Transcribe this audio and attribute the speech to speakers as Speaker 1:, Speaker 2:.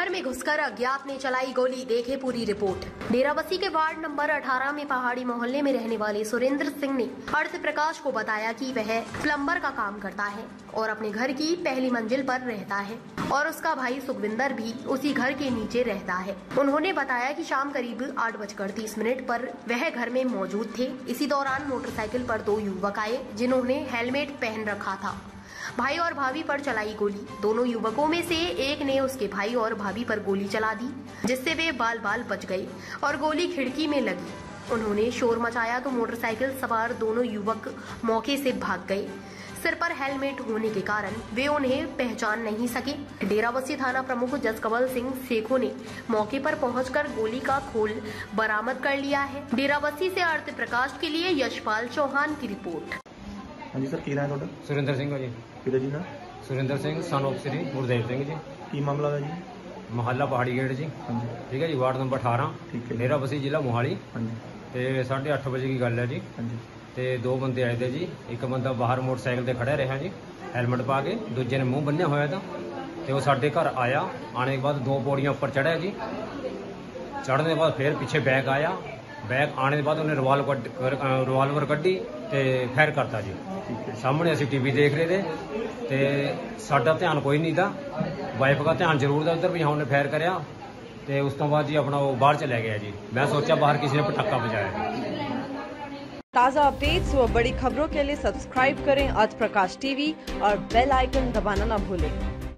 Speaker 1: घर में घुसकर अज्ञात ने चलाई गोली, देखे पूरी रिपोर्ट। डेराबस्सी के वार्ड नंबर 18 में पहाड़ी मोहल्ले में रहने वाले सुरेंद्र सिंह ने अर्थ प्रकाश को बताया कि वह प्लम्बर का काम करता है और अपने घर की पहली मंजिल पर रहता है और उसका भाई सुखविंदर भी उसी घर के नीचे रहता है। उन्होंने बताया कि शाम करीब 8:30 पर वह घर में मौजूद थे। इसी दौरान मोटरसाइकिल पर 2 युवक आए जिन्होंने हेलमेट पहन रखा था। भाई और भाभी पर चलाई गोली। दोनों युवकों में से एक ने उसके भाई और भाभी पर गोली चला दी, जिससे वे बाल बाल बच गए और गोली खिड़की में लगी। उन्होंने शोर मचाया तो मोटरसाइकिल सवार दोनों युवक मौके से भाग गए। सिर पर हेलमेट होने के कारण वे उन्हें पहचान नहीं सके। डेराबस्सी थाना प्रमुख जसकवल सिंह सेखो ने मौके पर पहुंचकर गोली का खोल बरामद कर लिया है। डेराबस्सी से अर्थ प्रकाश के लिए यशपाल चौहान की रिपोर्ट।
Speaker 2: हाँ जी सर, की नाम है?
Speaker 3: सुरेंद्र सिंह जी।
Speaker 2: किधर जी ना?
Speaker 3: Surendra Singh son of Shri Gurdev Singh ji.
Speaker 2: की मामला है जी?
Speaker 3: मोहल्ला पहाड़ी गेट जी।
Speaker 2: हाँ जी।
Speaker 3: ठीक है जी, वार्ड नंबर 18,
Speaker 2: ठीक है।
Speaker 3: डेराबस्सी जिला मोहाली।
Speaker 2: हाँ जी।
Speaker 3: ਤੇ 8:30 ਵਜੇ ਦੀ ਗੱਲ ਹੈ ਜੀ।
Speaker 2: हाँ जी।
Speaker 3: ਤੇ 2 ਬੰਦੇ ਆਏ ਤੇ ਜੀ, ਇੱਕ ਬੰਦਾ ਬਾਹਰ ਮੋਟਰਸਾਈਕਲ ਤੇ ਖੜਿਆ ਰਿਹਾ ਜੀ ਹੈਲਮਟ ਪਾ ਕੇ, ਦੂਜੇ ਨੇ ਮੂੰਹ ਬੰਨਿਆ ਹੋਇਆ ਤਾਂ ਤੇ ਉਹ ਸਾਡੇ ਘਰ ਆਇਆ। ਆਣੇ ਕੇ ਬਾਅਦ 2 ਪੌੜੀਆਂ ਉੱਪਰ ਚੜਿਆ ਜੀ। ਚੜ੍ਹਨ ਦੇ ਬਾਅਦ ਫਿਰ ਪਿੱਛੇ ਬੈਕ ਆਇਆ। बैग आने के बाद उन्हें रिवाल्वर कड्डी ते फायर करता जी। सामने असीं टीवी देख रहे थे ते साडा ध्यान कोई नहीं था। वाइफ का ध्यान जरूर था उधर भी, हमने फायर कराया ते उस तो बाद जी अपना वो बाहर चला गया जी। मैं सोचा बाहर किसी ने पटाखा बजाया।
Speaker 4: ताज़ा अपडेट्स व बड़ी खबरों के लिए सब्सक्राइब करें आज प्रकाश टीवी और बेल आइकन दबाना न भूलें।